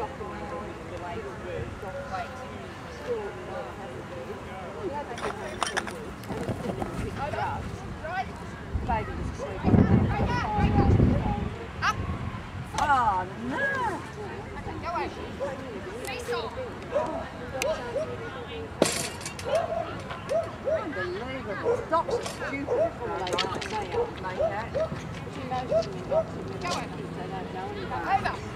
Oh, no! Unbelievable. Stocks are stupid before they like say it, make it. She knows them in boxing. They don't know anything.